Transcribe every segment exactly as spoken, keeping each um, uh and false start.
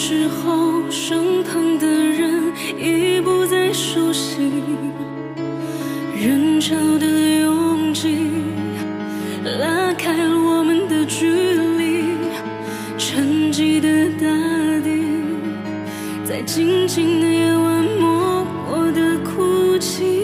时候，身旁的人已不再熟悉，人潮的拥挤拉开了我们的距离，沉寂的大地在静静的夜晚默默的哭泣。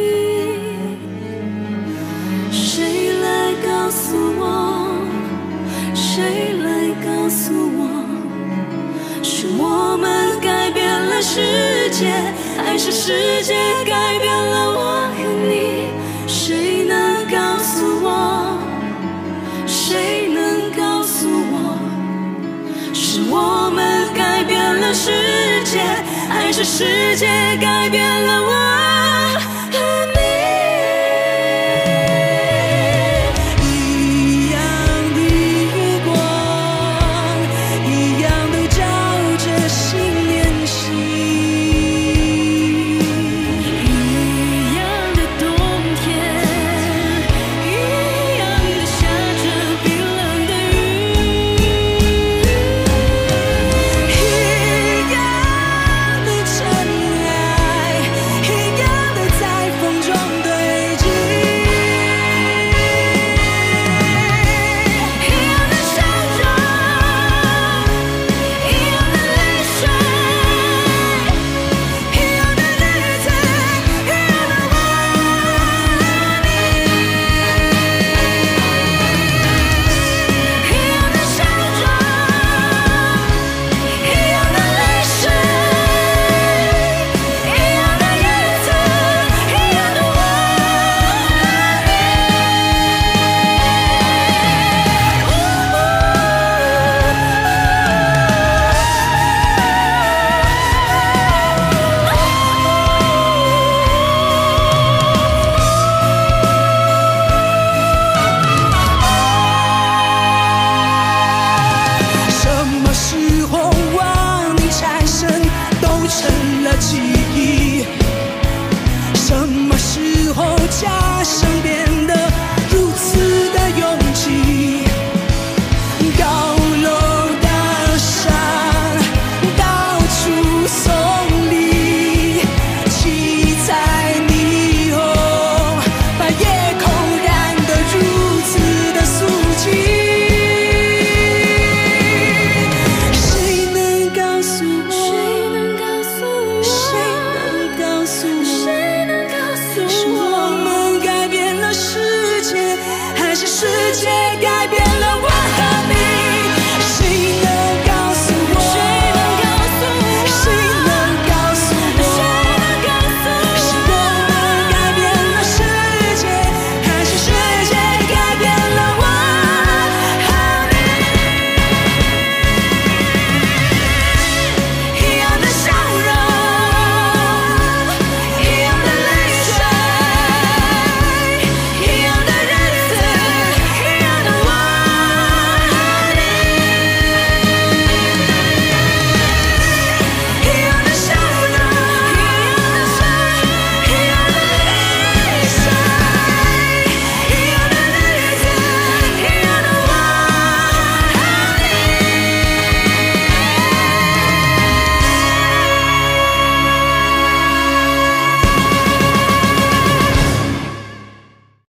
谁来告诉我，谁来告诉我，是我们改变了世界，还是世界改变了我和你？谁能告诉我，谁能告诉我，是我们改变了世界，还是世界改变了我？